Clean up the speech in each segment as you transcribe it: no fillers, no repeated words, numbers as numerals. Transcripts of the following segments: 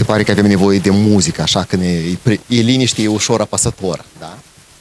pare că avem nevoie de muzică, așa că e liniște, e ușor apăsător. Da?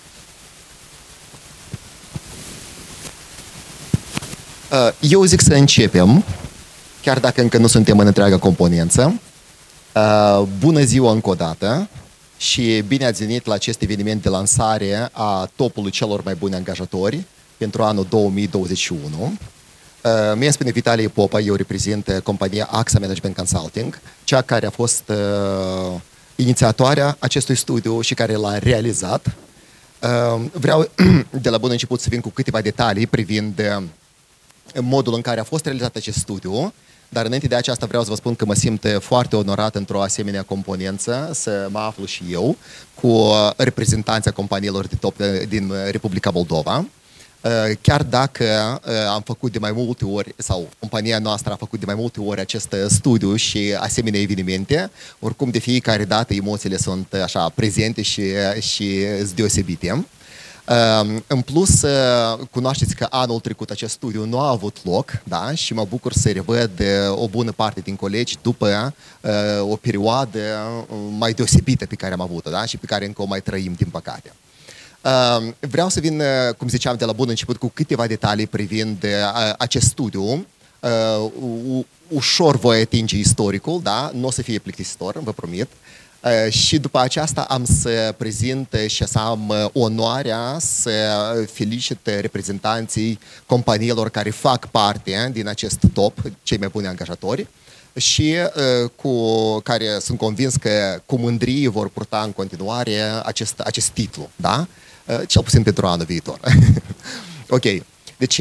Eu zic să începem, chiar dacă încă nu suntem în întreaga componență. Bună ziua încă o dată și bine ați venit la acest eveniment de lansare a topului celor mai buni angajatori pentru anul 2021. Mie spune Vitalie Popa, eu reprezint compania AXA Management Consulting, cea care a fost inițiatoarea acestui studiu și care l-a realizat. Vreau de la bun început să vin cu câteva detalii privind modul în care a fost realizat acest studiu, dar înainte de aceasta vreau să vă spun că mă simt foarte onorat într-o asemenea componență să mă aflu și eu cu reprezentanța companiilor de top din Republica Moldova. Chiar dacă am făcut de mai multe ori, sau compania noastră a făcut de mai multe ori acest studiu și asemenea evenimente, oricum de fiecare dată emoțiile sunt așa prezente și deosebite. În plus, cunoașteți că anul trecut acest studiu nu a avut loc, da? Și mă bucur să revăd o bună parte din colegi după o perioadă mai deosebită pe care am avut-o, da? Și pe care încă o mai trăim, din păcate. Vreau să vin, cum ziceam de la bun început, cu câteva detalii privind acest studiu. Ușor voi atinge istoricul, da? Nu o să fie plictisitor, vă promit. Și după aceasta am să prezint și să am onoarea să felicit reprezentanții companiilor care fac parte din acest top, cei mai buni angajatori, și cu care sunt convins că cu mândrie vor purta în continuare acest titlu, da? Cel puțin pentru anul viitor. Ok. Deci,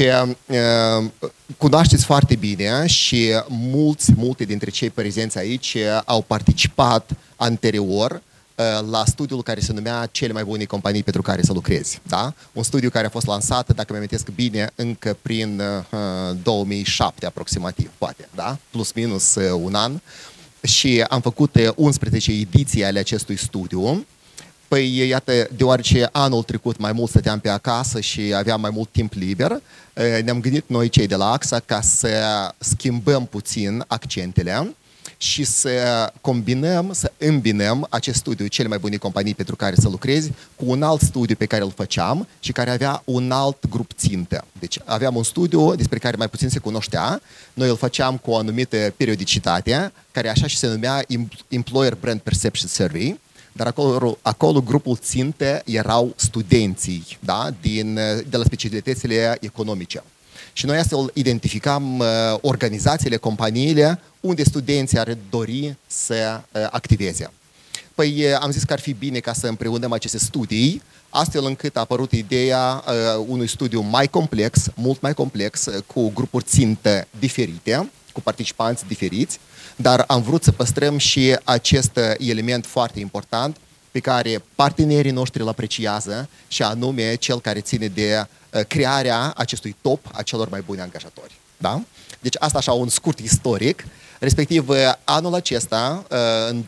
cunoașteți foarte bine și multe dintre cei prezenți aici au participat anterior la studiul care se numea Cele mai bune companii pentru care să lucrezi. Da? Un studiu care a fost lansat, dacă mi amintesc bine, încă prin 2007 aproximativ, poate, da? Plus minus un an. Și am făcut 11 ediții ale acestui studiu. Păi, iată, deoarece anul trecut mai mult stăteam pe acasă și aveam mai mult timp liber, ne-am gândit noi, cei de la AXA, ca să schimbăm puțin accentele și să combinăm, să îmbinăm acest studiu, Cele mai bune companii pentru care să lucrezi, cu un alt studiu pe care îl făceam și care avea un alt grup țintă. Deci aveam un studiu despre care mai puțin se cunoștea, noi îl făceam cu o anumită periodicitate, care așa și se numea Employer Brand Perception Survey, dar acolo grupul țintă erau studenții, da? De la specialitățile economice. Și noi astfel identificam organizațiile, companiile unde studenții ar dori să activeze. Păi am zis că ar fi bine ca să împreunăm aceste studii, astfel încât a apărut ideea unui studiu mai complex, mult mai complex, cu grupuri țintă diferite, cu participanți diferiți, dar am vrut să păstrăm și acest element foarte important pe care partenerii noștri îl apreciază, și anume cel care ține de crearea acestui top a celor mai buni angajatori. Da? Deci asta așa un scurt istoric, respectiv anul acesta, în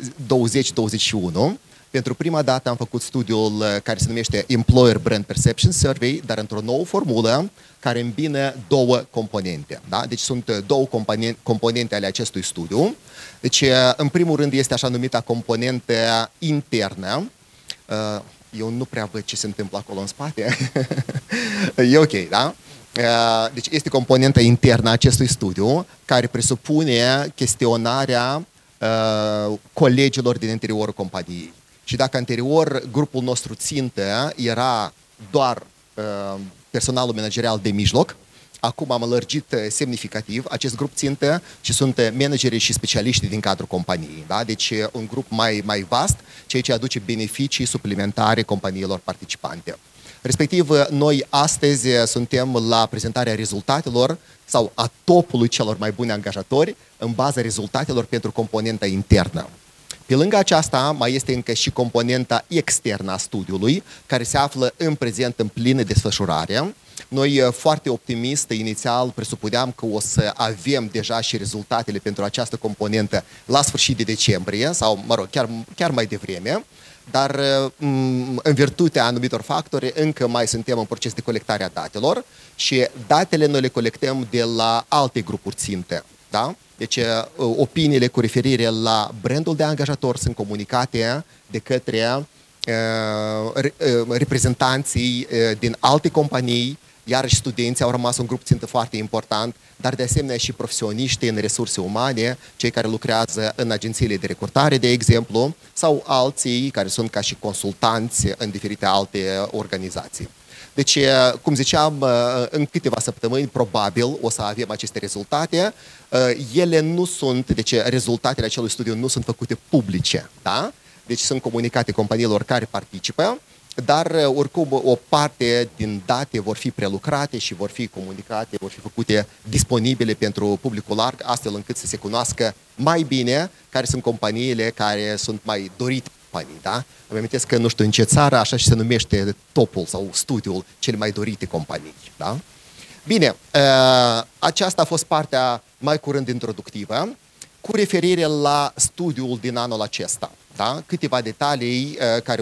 2021, pentru prima dată am făcut studiul care se numește Employer Brand Perception Survey, dar într-o nouă formulă care îmbină două componente. Da? Deci sunt două componente ale acestui studiu. Deci, în primul rând, este așa numita componentă internă. Eu nu prea văd ce se întâmplă acolo în spate. E ok, da? Deci este componenta internă a acestui studiu, care presupune chestionarea colegilor din interiorul companiei. Și dacă anterior grupul nostru țintă era doar personalul managerial de mijloc, acum am lărgit semnificativ acest grup țintă și sunt managerii și specialiștii din cadrul companiei. Da? Deci un grup mai vast, ceea ce aduce beneficii suplimentare companiilor participante. Respectiv, noi astăzi suntem la prezentarea rezultatelor sau a topului celor mai buni angajatori în baza rezultatelor pentru componenta internă. Pe lângă aceasta, mai este încă și componenta externă a studiului, care se află în prezent în plină desfășurare. Noi, foarte optimist, inițial presupuneam că o să avem deja și rezultatele pentru această componentă la sfârșit de decembrie, sau, mă rog, chiar mai devreme, dar în virtutea anumitor factori încă mai suntem în proces de colectare a datelor și datele noi le colectăm de la alte grupuri ținte. Da? Deci opiniile cu referire la brandul de angajator sunt comunicate de către reprezentanții din alte companii, iarăși studenții au rămas un grup țintă foarte important, dar de asemenea și profesioniști în resurse umane, cei care lucrează în agențiile de recrutare, de exemplu, sau alții care sunt ca și consultanți în diferite alte organizații. Deci, cum ziceam, în câteva săptămâni, probabil, o să avem aceste rezultate. Ele nu sunt, deci rezultatele acelui studiu nu sunt făcute publice, da? Deci sunt comunicate companiilor care participă, dar oricum o parte din date vor fi prelucrate și vor fi comunicate, vor fi făcute disponibile pentru publicul larg, astfel încât să se cunoască mai bine care sunt companiile care sunt mai dorite companii, da? Îmi amintesc că, nu știu, în ce țară așa și se numește topul sau studiul cele mai dorite companii, da? Bine, aceasta a fost partea mai curând introductivă. Cu referire la studiul din anul acesta, da? Câteva detalii care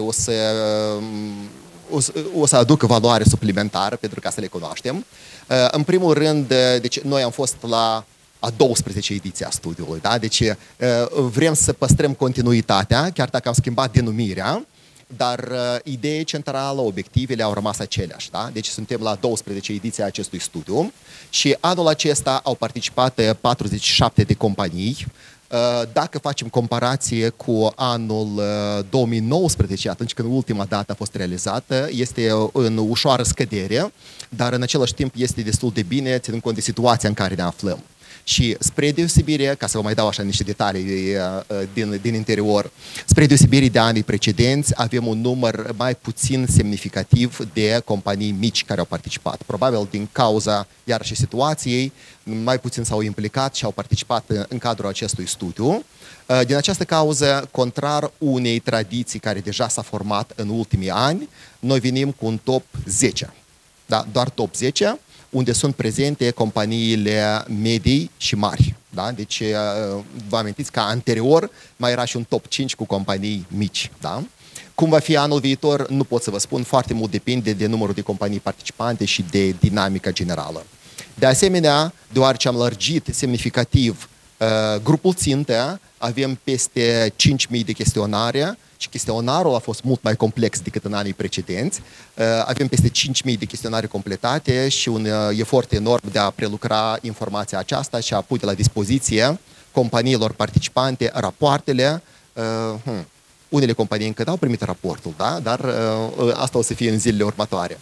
o să aducă valoare suplimentară pentru ca să le cunoaștem. În primul rând, deci noi am fost la a 12 ediție a studiului, da? Deci vrem să păstrăm continuitatea, chiar dacă am schimbat denumirea, dar ideea centrală, obiectivele au rămas aceleași, da? Deci suntem la 12 ediții a acestui studiu și anul acesta au participat 47 de companii. Dacă facem comparație cu anul 2019, atunci când ultima dată a fost realizată, este în ușoară scădere, dar în același timp este destul de bine, ținând cont de situația în care ne aflăm. Și spre deosebire, ca să vă mai dau așa niște detalii din interior, spre deosebire de anii precedenți, avem un număr mai puțin semnificativ de companii mici care au participat. Probabil din cauza, iarăși, situației, mai puțin s-au implicat și au participat în cadrul acestui studiu. Din această cauză, contrar unei tradiții care deja s-a format în ultimii ani, noi venim cu un top 10. Da? Doar top 10, unde sunt prezente companiile medii și mari. Da? Deci, vă amintiți că anterior mai era și un top 5 cu companii mici. Da? Cum va fi anul viitor, nu pot să vă spun, foarte mult depinde de numărul de companii participante și de dinamica generală. De asemenea, deoarece am lărgit semnificativ grupul țintă, avem peste 5.000 de chestionare și chestionarul a fost mult mai complex decât în anii precedenți. Avem peste 5.000 de chestionare completate și un efort enorm de a prelucra informația aceasta și a pune la dispoziție companiilor participante rapoartele. Unele companii încă n-au primit raportul, da? Dar asta o să fie în zilele următoare.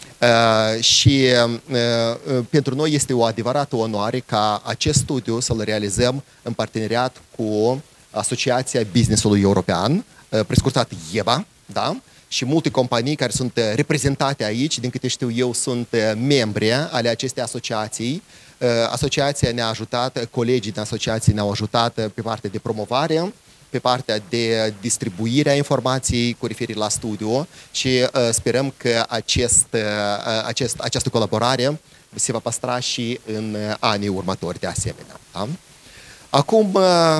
Și pentru noi este o adevărată onoare ca acest studiu să-l realizăm în parteneriat cu Asociația Business-ului European, prescurtat EBA, da? Și multe companii care sunt reprezentate aici, din câte știu eu, sunt membre ale acestei asociații. Asociația ne-a ajutat, colegii din asociație ne-au ajutat pe partea de promovare, pe partea de distribuire a informației cu referire la studiu și sperăm că această colaborare se va păstra și în anii următori de asemenea. Da? Acum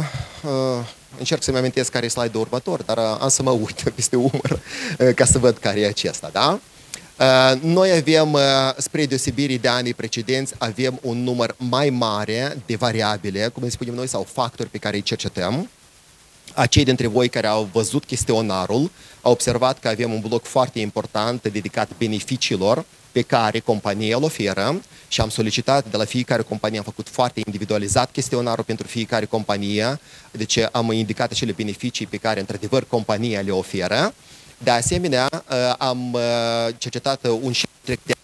încerc să-mi amintesc care e slide-ul următor, dar am să mă uit peste umăr ca să văd care e acesta. Da? Noi avem, spre deosebire de anii precedenți, avem un număr mai mare de variabile, cum îi spunem noi, sau factori pe care îi cercetăm. Acei dintre voi care au văzut chestionarul au observat că avem un bloc foarte important dedicat beneficiilor pe care compania îl oferă și am solicitat de la fiecare companie, am făcut foarte individualizat chestionarul pentru fiecare companie, deci am indicat acele beneficii pe care într-adevăr compania le oferă. De asemenea, am cercetat un șifre de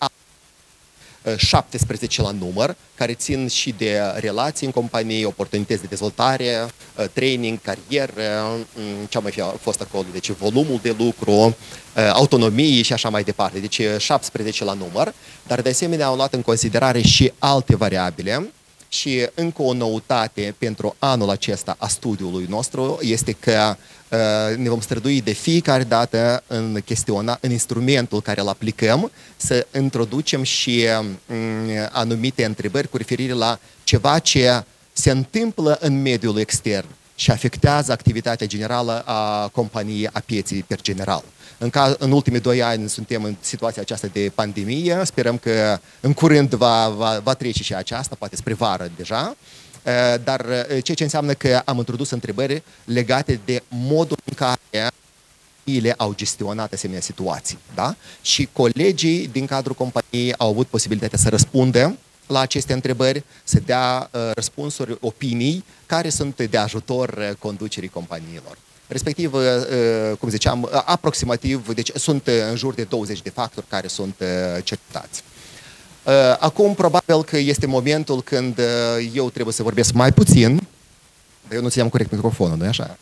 17 la număr, care țin și de relații în companie, oportunități de dezvoltare, training, carieră, ce a mai fost acolo, deci volumul de lucru, autonomie și așa mai departe. Deci 17 la număr, dar de asemenea au luat în considerare și alte variabile. Și încă o noutate pentru anul acesta a studiului nostru este că ne vom strădui de fiecare dată în instrumentul care îl aplicăm să introducem și anumite întrebări cu referire la ceva ce se întâmplă în mediul extern și afectează activitatea generală a companiei, a pieței per general. În ultimii 2 ani suntem în situația aceasta de pandemie, sperăm că în curând va trece și aceasta, poate spre vară deja, dar ceea ce înseamnă că am introdus întrebări legate de modul în care ele au gestionat asemenea situații. Da? Și colegii din cadrul companiei au avut posibilitatea să răspundă la aceste întrebări, să dea răspunsuri, opinii care sunt de ajutor conducerii companiilor. Respectiv, cum ziceam, aproximativ, deci sunt în jur de 20 de factori care sunt cercetați. Acum, probabil că este momentul când eu trebuie să vorbesc mai puțin, dar eu nu țineam corect microfonul, nu-i așa?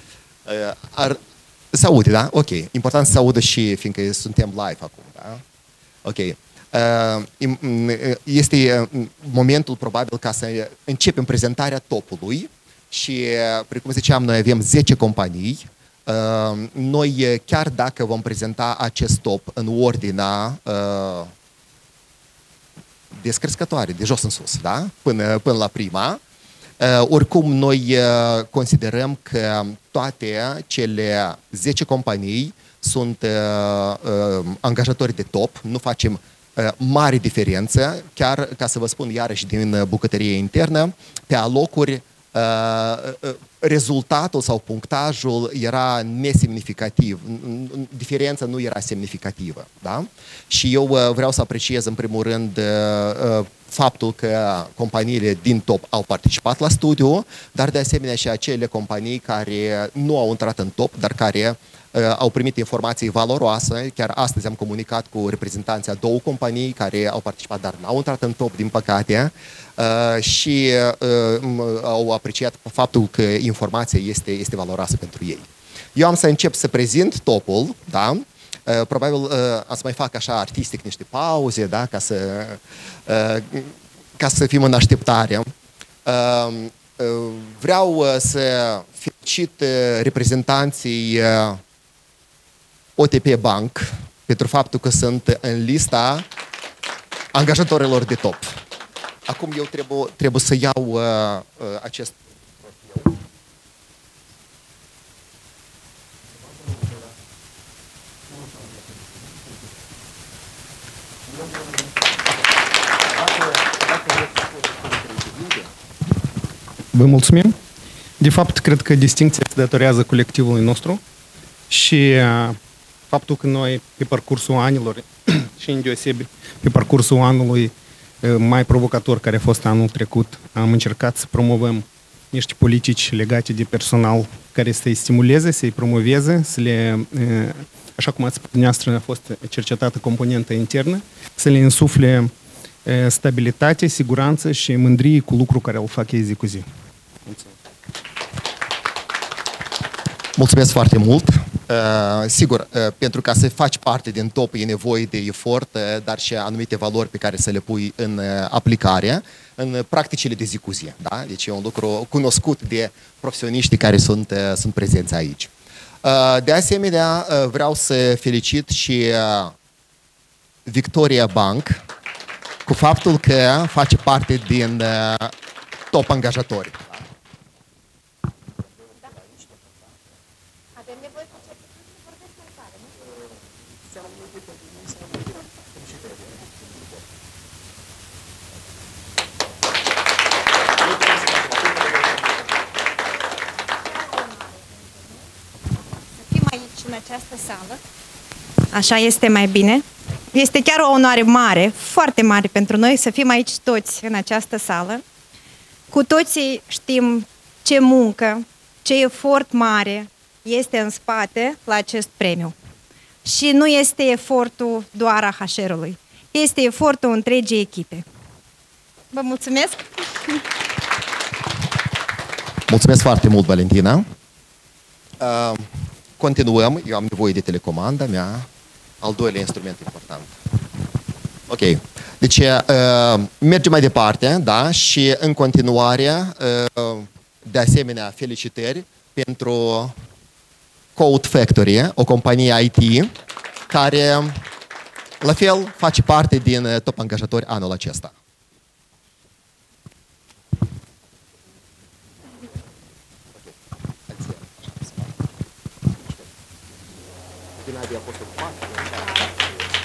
Se aude, da? Ok. Important să se audă și, fiindcă suntem live acum, da? Ok. Este momentul probabil ca să începem prezentarea topului și, precum ziceam, noi avem 10 companii. Noi, chiar dacă vom prezenta acest top în ordinea descrescătoare, de jos în sus, da? Până la prima, oricum noi considerăm că toate cele 10 companii sunt angajatori de top, nu facem mare diferență, chiar ca să vă spun iarăși din bucătărie internă, pe alocuri rezultatul sau punctajul era nesemnificativ, diferența nu era semnificativă. Da? Și eu vreau să apreciez în primul rând faptul că companiile din top au participat la studiu, dar de asemenea și acele companii care nu au intrat în top, dar care au primit informații valoroase. Chiar astăzi am comunicat cu reprezentanții a 2 companii care au participat, dar n-au intrat în top, din păcate, și au apreciat faptul că informația este valoroasă pentru ei. Eu am să încep să prezint topul, da? Probabil am să mai fac așa artistic niște pauze, da? Ca să fim în așteptare. Vreau să felicit reprezentanții OTP Bank pentru faptul că sunt în lista angajatorilor de top. Acum eu trebuie să iau acest trofeu. Vă mulțumim. De fapt, cred că distincția se datorează colectivului nostru și faptul că noi, pe parcursul anilor și îndeosebi pe parcursul anului mai provocator care a fost anul trecut, am încercat să promovăm niște politici legate de personal care să-i stimuleze, să-i promoveze, să le, așa cum ați spus dumneavoastră, a fost cercetată componentă internă, să le însufle stabilitate, siguranță și mândrie cu lucru care îl fac ei zi cu zi. Mulțumesc. Mulțumesc foarte mult! Sigur, pentru ca să faci parte din top e nevoie de efort, dar și anumite valori pe care să le pui în aplicare, în practicile de zi cu zi. Da? Deci e un lucru cunoscut de profesioniștii care sunt prezenți aici. De asemenea, vreau să felicit și Victoria Bank cu faptul că face parte din top angajatori. În această sală. Așa este mai bine. Este chiar o onoare mare, foarte mare pentru noi să fim aici toți în această sală. Cu toții știm ce muncă, ce efort mare este în spate la acest premiu. Și nu este efortul doar a HR-ului, este efortul întregii echipe. Vă mulțumesc! Mulțumesc foarte mult, Valentina! Continuăm, eu am nevoie de telecomanda mea, al doilea instrument important. Ok, deci mergem mai departe, da, și în continuare, de asemenea, felicitări pentru Code Factory, o companie IT, care, la fel, face parte din top angajatori anul acesta.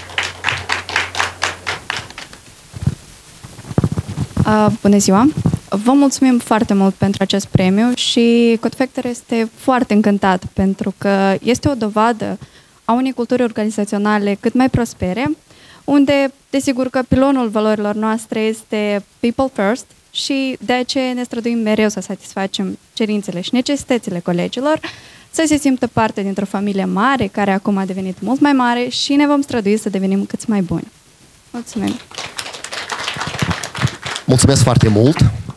Bună ziua! Vă mulțumim foarte mult pentru acest premiu și Codefactor este foarte încântat pentru că este o dovadă a unei culturi organizaționale cât mai prospere, unde, desigur că pilonul valorilor noastre este people first și de aceea ne străduim mereu să satisfacem cerințele și necesitățile colegilor, să se simtă parte dintr-o familie mare, care acum a devenit mult mai mare și ne vom strădui să devenim cât mai buni. Mulțumim! Mulțumesc foarte mult!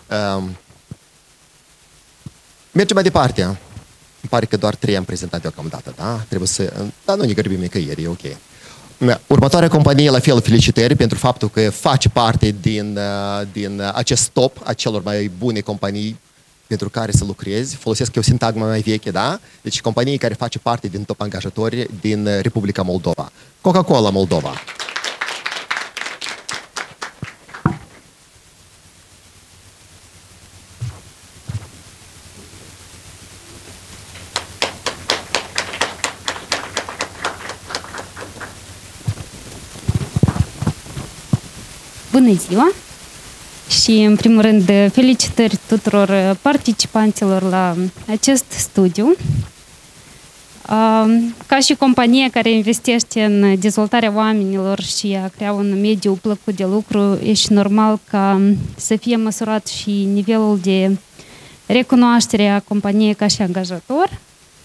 Mergem mai departe. Îmi pare că doar 3 am prezentat deocamdată, da? Trebuie să... Dar nu ne grăbim nicăieri, e ok. Următoarea companie, la fel, felicitări pentru faptul că face parte din acest top a celor mai bune companii pentru care să lucrezi. Folosesc eu sintagma mai veche, da? Deci companii care face parte din top angajatori din Republica Moldova. Coca-Cola Moldova. Bună ziua! Și, în primul rând, felicitări tuturor participanților la acest studiu. Ca și companie care investește în dezvoltarea oamenilor și a crea un mediu plăcut de lucru, e și normal ca să fie măsurat și nivelul de recunoaștere a companiei ca și angajator.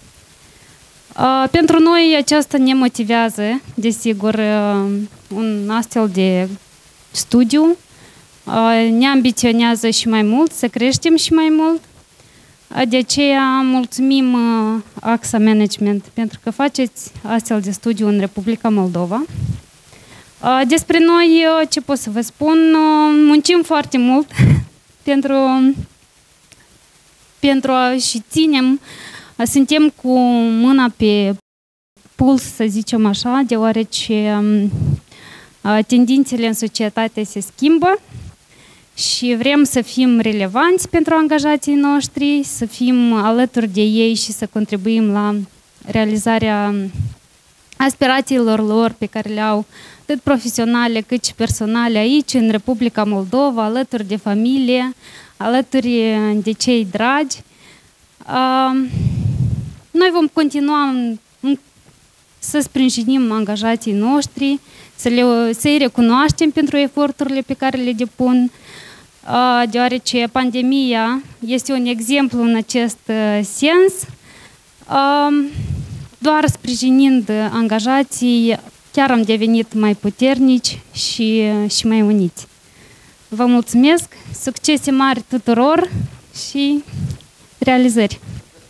Pentru noi aceasta ne motivează, desigur, un astfel de studiu. Ne ambiționează și mai mult, să creștem și mai mult. De aceea mulțumim AXA Management pentru că faceți astfel de studiu în Republica Moldova. Despre noi, ce pot să vă spun, muncim foarte mult pentru a și ținem, suntem cu mâna pe puls, să zicem așa, deoarece tendințele în societate se schimbă și vrem să fim relevanți pentru angajații noștri, să fim alături de ei și să contribuim la realizarea aspirațiilor lor pe care le au atât profesionale cât și personale aici, în Republica Moldova, alături de familie, alături de cei dragi. Noi vom continua să sprijinim angajații noștri, să-i recunoaștem pentru eforturile pe care le depun, deoarece pandemia este un exemplu în acest sens. Doar sprijinind angajații, chiar am devenit mai puternici și mai uniți. Vă mulțumesc, succese mari tuturor și realizări!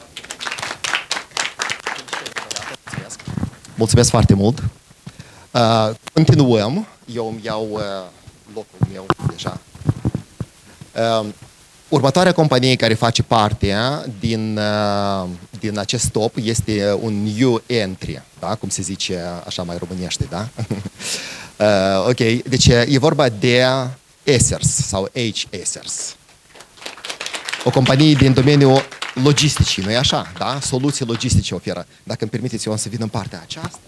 Mulțumesc foarte mult! Continuăm. Eu îmi iau locul meu deja. Următoarea companie care face parte din acest top este un new entry, da? Cum se zice așa mai românește, da? Ok, deci e vorba de Essers sau H-Essers. O companie din domeniul logisticii, nu-i așa? Da? Soluții logistice oferă. Dacă îmi permiteți, eu am să vin în partea aceasta.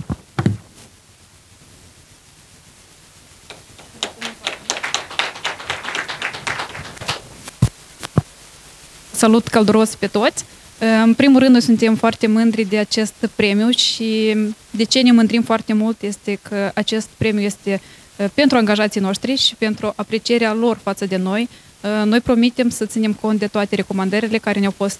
Salut călduros pe toți! În primul rând, noi suntem foarte mândri de acest premiu și de ce ne mândrim foarte mult este că acest premiu este pentru angajații noștri și pentru aprecierea lor față de noi. Noi promitem să ținem cont de toate recomandările care ne-au fost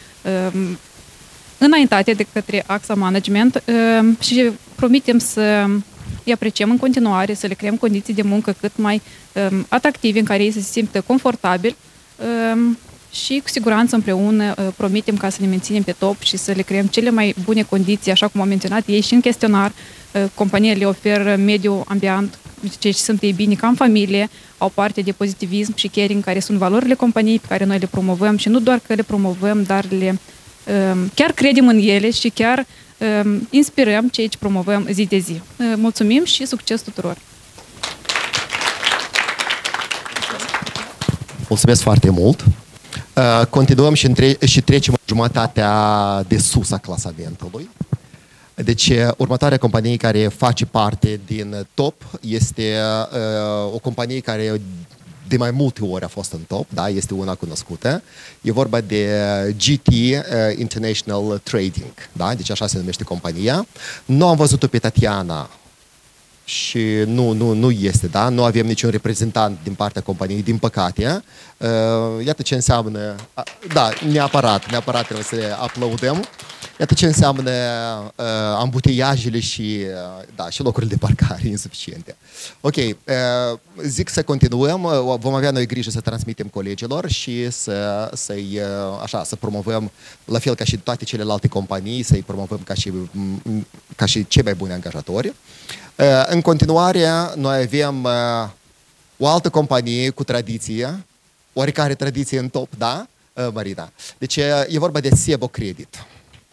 înaintate de către AXA Management și promitem să îi apreciem în continuare, să le creăm condiții de muncă cât mai atractive, în care ei să se simtă confortabil și cu siguranță împreună promitem ca să ne menținem pe top și să le creăm cele mai bune condiții, așa cum au menționat ei și în chestionar. Companiile le oferă mediu ambient, ce sunt ei bine ca în familie, au parte de pozitivism și caring, care sunt valorile companiei pe care noi le promovăm și nu doar că le promovăm, dar chiar credem în ele și chiar inspirăm cei ce promovăm zi de zi. Mulțumim și succes tuturor! Mulțumesc foarte mult! Continuăm și trecem în jumătatea de sus a clasamentului. Deci, următoarea companie care face parte din top este o companie care de mai multe ori a fost în top, da, este una cunoscută. E vorba de GT International Trading, da, deci așa se numește compania. Nu am văzut-o pe Tatiana și nu este, da, nu avem niciun reprezentant din partea companiei, din păcate. Iată ce înseamnă, da, neapărat trebuie să le aplaudăm. Iată ce înseamnă ambuteiajele și, da, și locurile de parcare insuficiente. Ok, zic să continuăm, vom avea noi grijă să transmitem colegilor și să promovăm, la fel ca și toate celelalte companii, să-i promovăm ca și cei mai buni angajatori. În continuare, noi avem o altă companie cu tradiție, oarecare tradiție în top, da, Marina? Deci e vorba de Sebo Credit.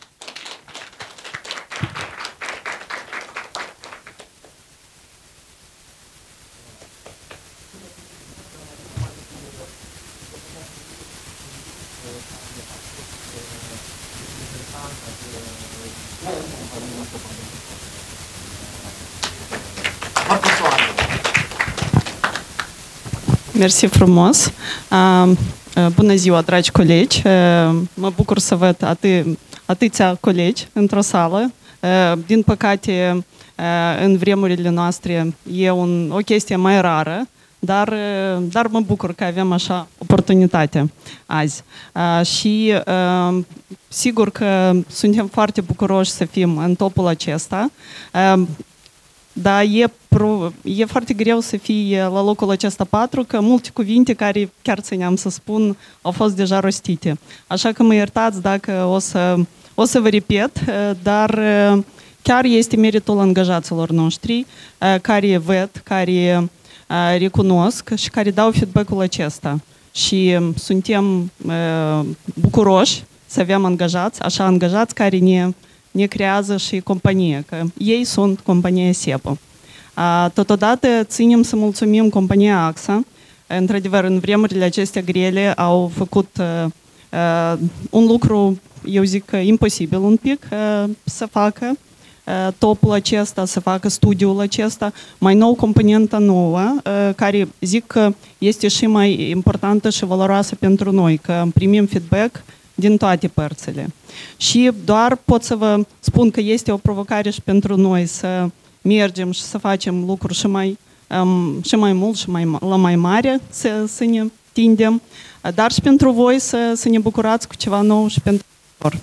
Mersi frumos! Bună ziua, dragi colegi! Mă bucur să văd atâția colegi într-o sală. Din păcate, în vremurile noastre e o chestie mai rară, dar mă bucur că avem așa oportunitate azi. Și sigur că suntem foarte bucuroși să fim în topul acesta. Dar e foarte greu să fii la locul acesta 4, că multe cuvinte care chiar țineam să spun au fost deja rostite. Așa că mă iertați dacă o să vă repet, dar chiar este meritul angajaților noștri care văd, care recunosc și care dau feedback-ul acesta. Și suntem bucuroși să avem angajați care ne creează și companie, că ei sunt compania Sebo. Totodată ținem să mulțumim compania AXA. Într-adevăr, în vremurile acestea grele au făcut un lucru, eu zic, imposibil un pic, să facă topul acesta, să facă studiul acesta, mai nou componentă nouă, care zic că este și mai importantă și valoroasă pentru noi, că primim feedback din toate părțile. Și doar pot să vă spun că este o provocare și pentru noi să mergem și să facem lucruri și mai mult și la mai mare, să ne tindem, dar și pentru voi să ne bucurați cu ceva nou și pentru viitor.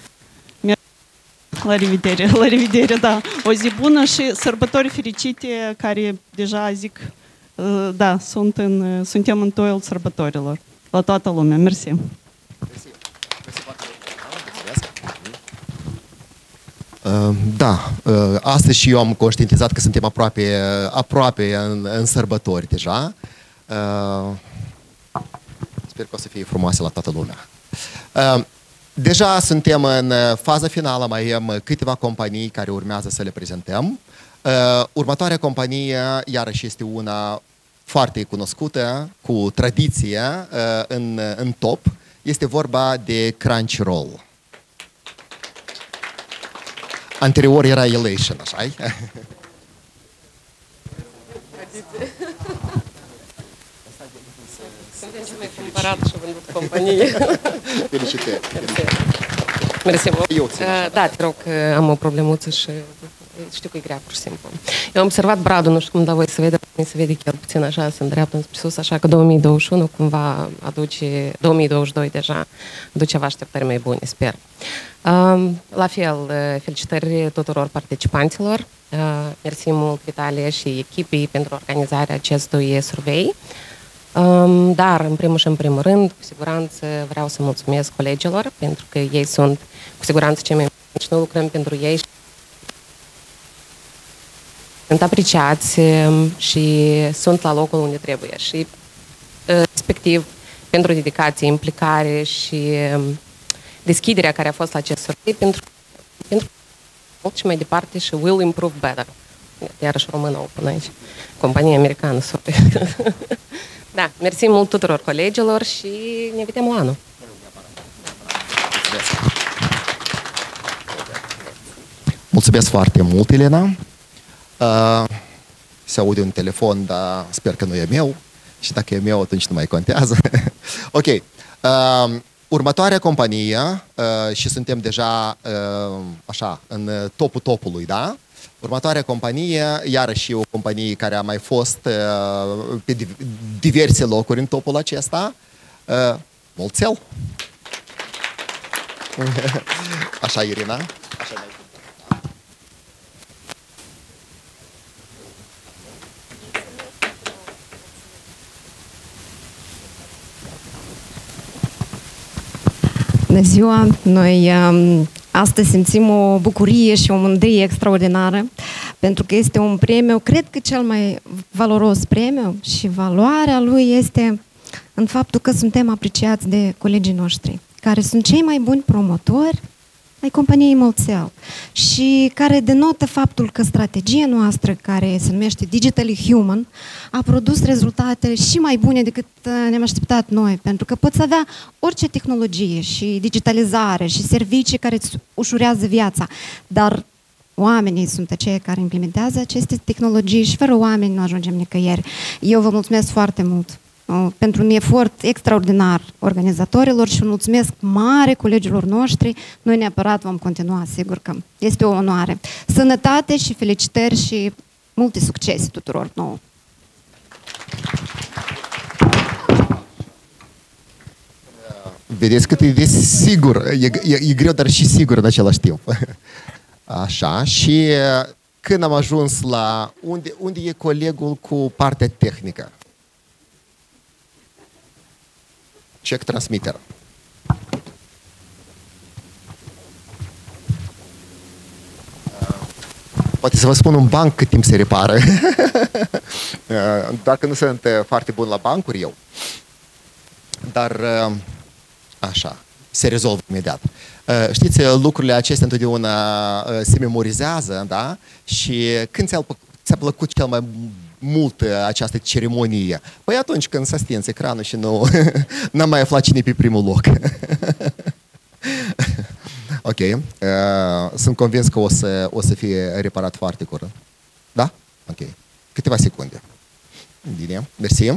La revedere, da. O zi bună și sărbători fericite care deja zic, da, suntem în toiul sărbătorilor. La toată lumea. Mersi. Da, astăzi și eu am conștientizat că suntem aproape în sărbători deja. Sper că o să fie frumoase la toată lumea. Deja suntem în faza finală, mai avem câteva companii care urmează să le prezentăm. Următoarea companie, iarăși, este una foarte cunoscută, cu tradiție în top. Este vorba de Crunchyroll. Anterior era Elation, așa-i? Suntem cel mai cumpărat și vândut companie. Felicitări! Mersi mult! Da, te rog, am o problemuță și știu că e grea, pur și simplu. Eu am observat bradul, nu știu cum da voi să vede chiar puțin așa, se îndreaptă înspre sus, așa că 2021 cumva aduce, 2022 deja, aduce ceva așteptări mai bune, sper. La fel, felicitări tuturor participanților. Mersi mult, Vitalie și echipii pentru organizarea acestui survey. Dar, în primul și în primul rând, cu siguranță vreau să mulțumesc colegilor, pentru că ei sunt cu siguranță cei mai mici, noi lucrăm pentru ei. Sunt apreciați și sunt la locul unde trebuie. Și, respectiv, pentru dedicație, implicare și deschiderea care a fost la acest survey, pentru mult și mai departe și will improve better. Iarăși română o până aici. Compania americană, sorry. Da, mersi mult tuturor colegilor și ne vedem la anul. Mulțumesc foarte mult, Elena. Se aude un telefon, dar sper că nu e meu. Și dacă e meu, atunci nu mai contează. Ok. Următoarea companie, și suntem deja așa, în topul topului, da? Următoarea companie, iarăși o companie care a mai fost pe diverse locuri în topul acesta, Mulțel. Așa, Irina. Așa. Bună ziua! Noi astăzi simțim o bucurie și o mândrie extraordinară, pentru că este un premiu, cred că cel mai valoros premiu, și valoarea lui este în faptul că suntem apreciați de colegii noștri, care sunt cei mai buni promotori ai companiei Mulțel și care denotă faptul că strategia noastră, care se numește Digitally Human, a produs rezultate și mai bune decât ne-am așteptat noi, pentru că poți avea orice tehnologie și digitalizare și servicii care îți ușurează viața, dar oamenii sunt aceia care implementează aceste tehnologii și fără oameni nu ajungem nicăieri. Eu vă mulțumesc foarte mult pentru un efort extraordinar organizatorilor și mulțumesc mare colegilor noștri. Noi neapărat vom continua, sigur că este o onoare. Sănătate și felicitări și multe succese tuturor nouă! Vedeți cât e de sigur, e greu, dar și sigur în același timp. Așa, și când am ajuns la... Unde e colegul cu partea tehnică? Check transmitter. Poate să vă spun un banc cât timp se repară. Dacă nu sunt foarte bun la bancuri eu. Dar așa, se rezolvă imediat. Știți, lucrurile acestea întotdeauna se memorizează, da? Și când ți-a plăcut cel mai mult această ceremonie? Păi atunci când s-a stins ecranul și nu n-am mai aflat cine e pe primul loc. Ok. Sunt convins că o să fie reparat foarte curând. Da? Ok. Câteva secunde. Bine. Mersi.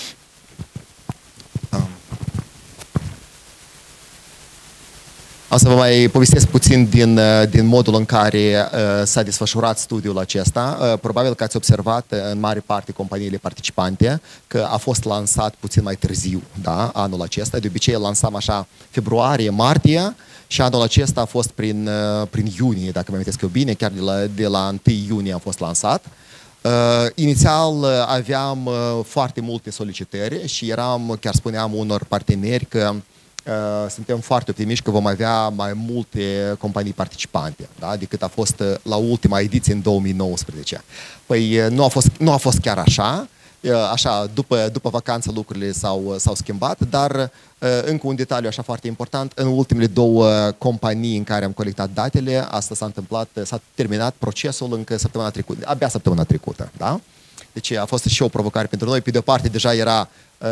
O să vă mai povestesc puțin din modul în care s-a desfășurat studiul acesta. Probabil că ați observat în mare parte companiile participante că a fost lansat puțin mai târziu, da, anul acesta. De obicei îl lansam așa februarie, martie și anul acesta a fost prin iunie, dacă mă amintesc eu bine, chiar de la 1 iunie a fost lansat. Inițial aveam foarte multe solicitări și chiar spuneam unor parteneri că suntem foarte optimiști că vom avea mai multe companii participante, da, decât a fost la ultima ediție în 2019. Păi nu a fost chiar așa. Așa, după vacanță lucrurile s-au schimbat, dar încă un detaliu așa foarte important, în ultimele 2 companii în care am colectat datele, asta s-a terminat procesul încă abia săptămâna trecută, da? Deci a fost și o provocare pentru noi. Pe de o parte deja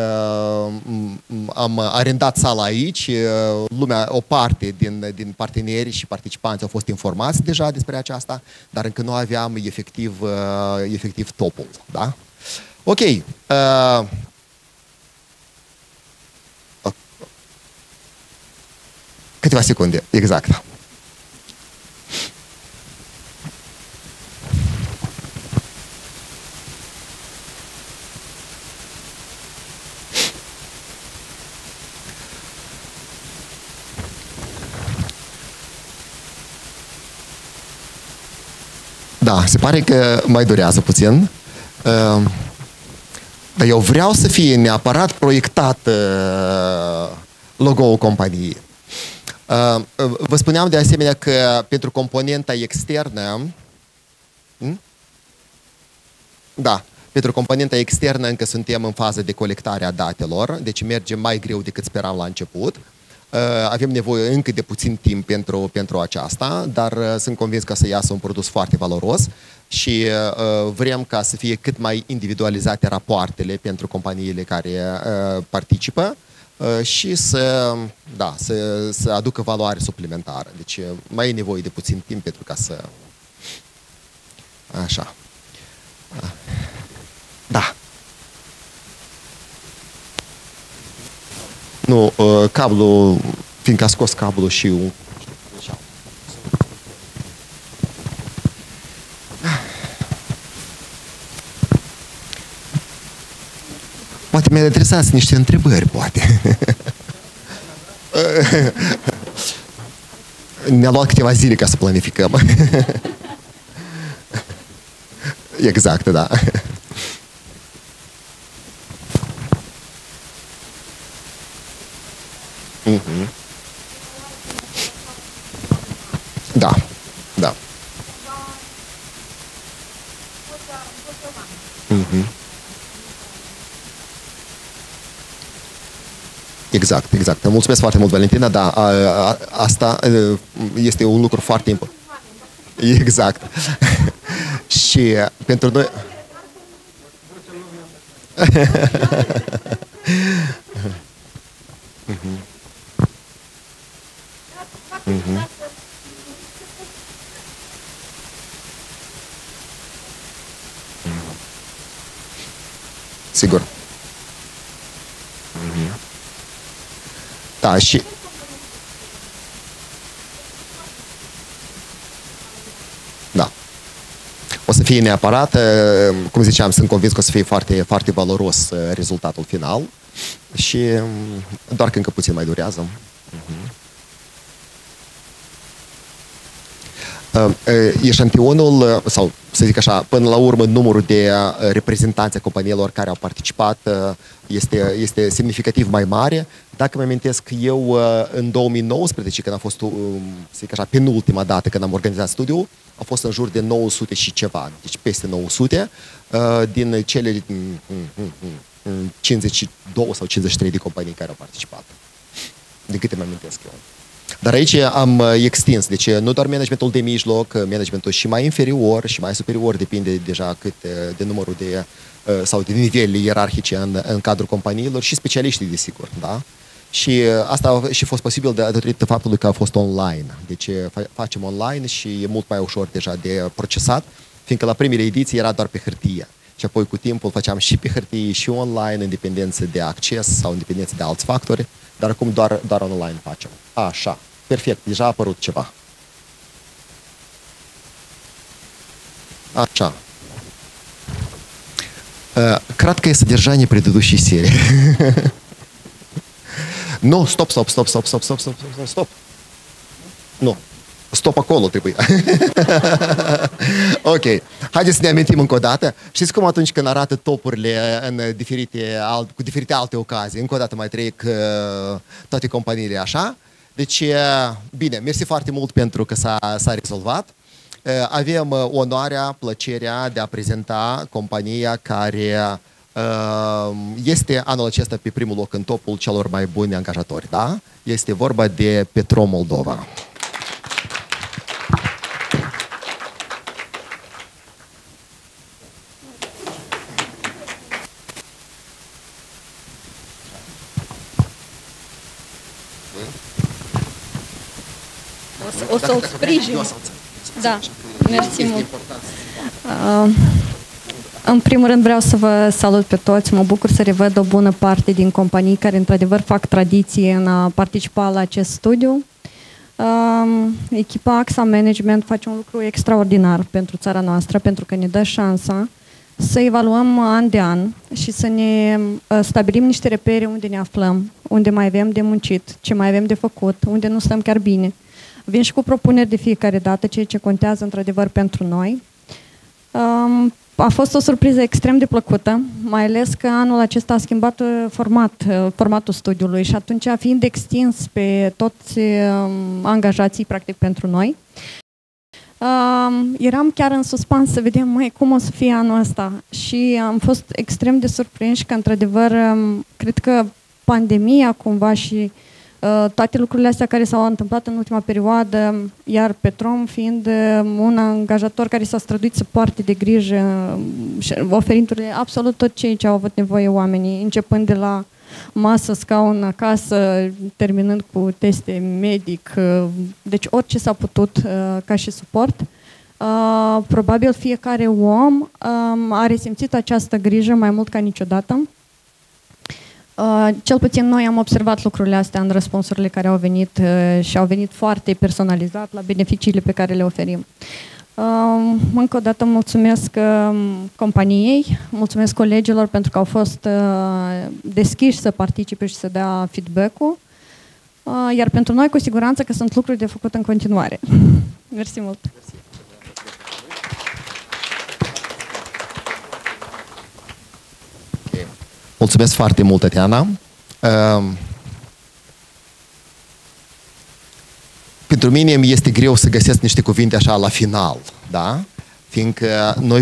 am arendat sala aici, o parte din parteneri și participanți au fost informați deja despre aceasta, dar încă nu aveam efectiv topul, da? Ok. Câteva secunde, exact. Da, se pare că mai durează puțin. Dar eu vreau să fie neapărat proiectat logo-ul companiei. Vă spuneam de asemenea că pentru componenta externă, da, pentru componenta externă încă suntem în fază de colectare a datelor, deci merge mai greu decât speram la început. Avem nevoie încă de puțin timp pentru aceasta, dar sunt convins că să iasă un produs foarte valoros și vrem ca să fie cât mai individualizate rapoartele pentru companiile care participă și să aducă valoare suplimentară. Deci mai e nevoie de puțin timp pentru ca să... Așa. Da. Nu, cablul, fiindcă a scos cablul și un... Poate mi-ai adresat niște întrebări, poate. Ne-a luat câteva zile ca să planificăm. Exact, da. Da, da. Exact, exact. Mulțumesc foarte mult, Valentina, da, asta este un lucru foarte important. Exact. Și pentru noi... Sigur. Da, și... Da. O să fie neapărat, cum ziceam, sunt convins că o să fie foarte, foarte valoros rezultatul final și doar că încă puțin mai durează. Eșantionul, sau să zic așa, până la urmă numărul de reprezentanți a companiilor care au participat este semnificativ mai mare. Dacă mă amintesc eu, în 2019, când a fost, să zic așa, penultima dată când am organizat studiul, a fost în jur de 900 și ceva, deci peste 900, din cele 52 sau 53 de companii care au participat, de câte mă amintesc eu. Dar aici am extins, deci nu doar managementul de mijloc, managementul și mai inferior și mai superior, depinde deja cât de numărul de, sau de nivel ierarhice în cadrul companiilor și specialiștii, desigur, da? Și asta a și fost posibil datorită faptului că a fost online. Deci facem online și e mult mai ușor deja de procesat, fiindcă la primele ediții era doar pe hârtie. Și apoi cu timpul făceam și pe hârtie și online, în dependență de acces sau în dependență de alți factori, dar acum doar online facem. Așa, perfect, deja a apărut ceva. Așa. Краткое содержание предыдущей серии. Nu, stop. Nu, stop acolo trebuie. Ok, haideți să ne amintim încă o dată. Știți cum atunci când arată topurile cu diferite alte ocazii, încă o dată mai trec toate companiile așa. Deci, bine, mersi foarte mult pentru că s-a rezolvat. Avem onoarea, plăcerea de a prezenta compania care este anul acesta pe primul loc în topul celor mai buni angajatori, da? Este vorba de Petrom Moldova. O să-l sprijin. Da, mersi mult. În primul rând vreau să vă salut pe toți. Mă bucur să revăd o bună parte din companii care într-adevăr fac tradiție în a participa la acest studiu. Echipa AXA Management face un lucru extraordinar pentru țara noastră, pentru că ne dă șansa să evaluăm an de an și să ne stabilim niște repere unde ne aflăm, unde mai avem de muncit, ce mai avem de făcut, unde nu stăm chiar bine. Vin și cu propuneri de fiecare dată, ceea ce contează într-adevăr pentru noi. A fost o surpriză extrem de plăcută, mai ales că anul acesta a schimbat formatul studiului și atunci, fiind extins pe toți angajații, practic, pentru noi, eram chiar în suspans să vedem cum o să fie anul ăsta și am fost extrem de surprinși că, într-adevăr, cred că pandemia cumva și toate lucrurile astea care s-au întâmplat în ultima perioadă, iar Petrom fiind un angajator care s-a străduit să poarte de grijă, oferindu-le absolut tot ce au avut nevoie oamenii, începând de la masă, scaun acasă, terminând cu teste medic, deci orice s-a putut ca și suport. Probabil fiecare om a resimțit această grijă mai mult ca niciodată. Cel puțin noi am observat lucrurile astea în răspunsurile care au venit și au venit foarte personalizat la beneficiile pe care le oferim. Încă o dată mulțumesc companiei, mulțumesc colegilor pentru că au fost deschiși să participe și să dea feedback-ul, iar pentru noi cu siguranță că sunt lucruri de făcut în continuare. Mersi mult! Mulțumesc foarte mult, Tatiana. Pentru mine mi este greu să găsesc niște cuvinte așa la final, da? Fiindcă noi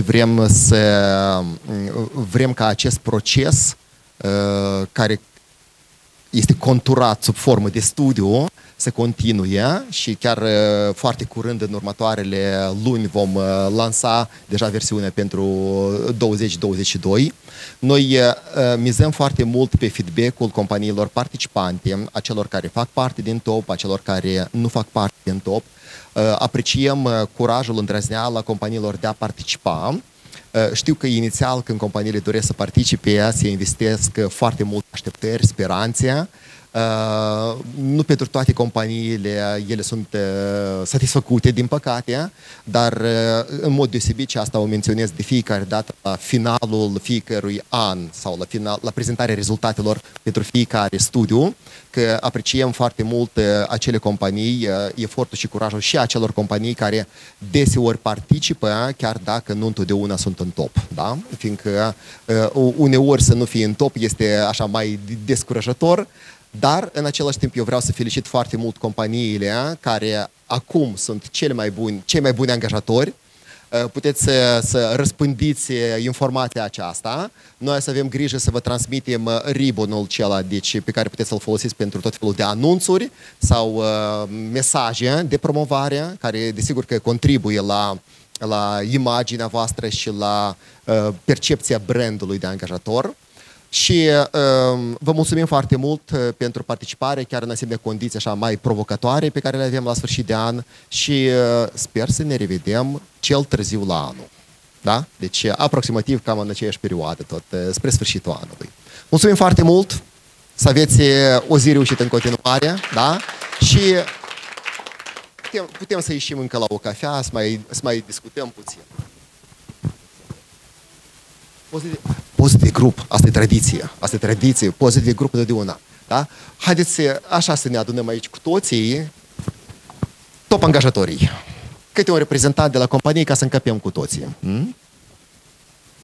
vrem ca acest proces care este conturat sub formă de studiu să continue și chiar foarte curând în următoarele luni vom lansa deja versiunea pentru 2022. Noi mizăm foarte mult pe feedback-ul companiilor participante, a celor care fac parte din top, a celor care nu fac parte din top. Apreciem curajul, îndrăzneala companiilor de a participa. Știu că inițial când companiile doresc să participe, se investesc foarte mult așteptări, speranțe. Nu pentru toate companiile ele sunt satisfăcute, din păcate, dar în mod deosebit, și asta o menționez de fiecare dată la finalul fiecărui an sau la prezentarea rezultatelor pentru fiecare studiu, că apreciem foarte mult acele companii, efortul și curajul și acelor companii care deseori participă, chiar dacă nu întotdeauna sunt în top. Da? Fiindcă uneori să nu fie în top este așa mai descurajător. Dar, în același timp, eu vreau să felicit foarte mult companiile care acum sunt cei mai buni angajatori. Puteți să răspândiți informația aceasta. Noi să avem grijă să vă transmitem ribbonul acela pe care puteți să-l folosiți pentru tot felul de anunțuri sau mesaje de promovare, care desigur că contribuie la imaginea voastră și la percepția brandului de angajator. Și vă mulțumim foarte mult pentru participare, chiar în asemenea condiții așa mai provocatoare pe care le avem la sfârșit de an și sper să ne revedem cel târziu la anul. Da? Deci aproximativ cam în aceeași perioadă, tot spre sfârșitul anului. Mulțumim foarte mult, să aveți o zi reușită în continuare, da? Și putem să ieșim încă la o cafea, să mai discutăm puțin. Poze de grup, asta e tradiție, poze de grup întotdeauna. Da? Haideți așa să ne adunăm aici cu toții, top angajatorii. Câte un reprezentant de la companie ca să încăpem cu toții.